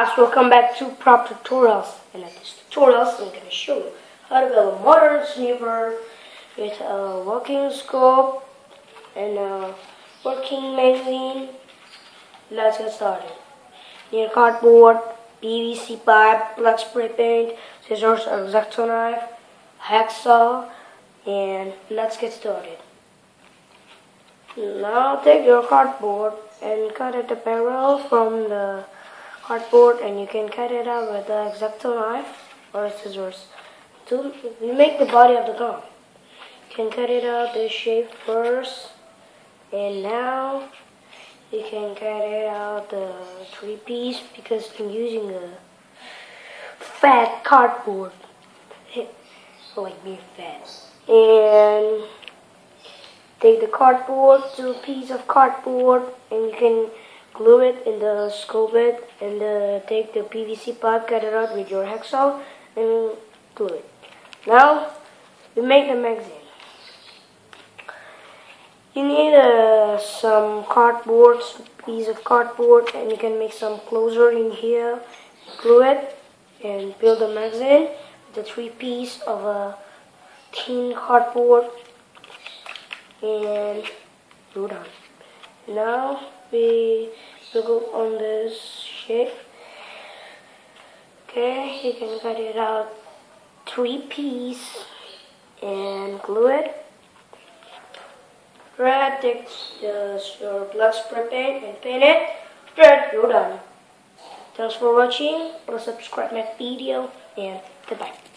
guys, welcome back to Prop Tutorials. And in this tutorials, I'm going to show you how to build a modern sniper with a working scope and a working magazine. Let's get started. Need cardboard, PVC pipe, black spray paint, scissors, X-Acto knife, hacksaw, and let's get started. Now take your cardboard and cut it a parallel from the cardboard, and you can cut it out with the X-Acto knife or scissors. To make the body of the gun, you can cut it out this shape first, and now you can cut it out the 3-piece because I'm using a fat cardboard. Oh, like being fat. And take the cardboard, 2 pieces of cardboard, and you can glue it in the scope it, and take the PVC pipe, cut it out with your hacksaw, and glue it. Now we make the magazine. You need some cardboard, piece of cardboard, and you can make some closure in here, glue it, and build the magazine with the 3 pieces of a thin cardboard, and glue down. Now we will go on this shape. Okay, you can cut it out 3 pieces and glue it. Red, take your black spray paint and paint it. Red, you're done. Thanks for watching. Please subscribe my video and goodbye.